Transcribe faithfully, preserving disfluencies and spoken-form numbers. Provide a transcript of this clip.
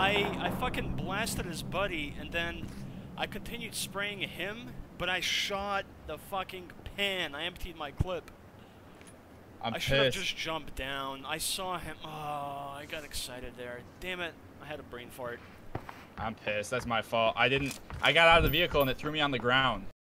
I I fucking blasted his buddy, and then I continued spraying him, but I shot the fucking pan. I emptied my clip. I'm I should have pissed. just jumped down. I saw him. Oh, I got excited there. Damn it. I had a brain fart. I'm pissed. That's my fault. I didn't. I got out of the vehicle and it threw me on the ground.